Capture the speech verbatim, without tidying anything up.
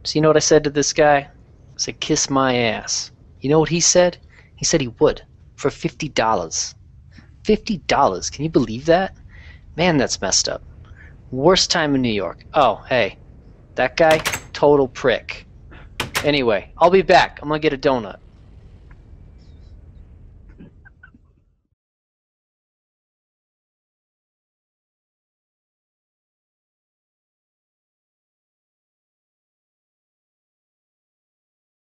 So you know what I said to this guy? I said, kiss my ass. You know what he said? He said he would. For fifty dollars. fifty dollars. Can you believe that? Man, that's messed up. Worst time in New York. Oh, hey. That guy, total prick. Anyway, I'll be back. I'm gonna get a donut.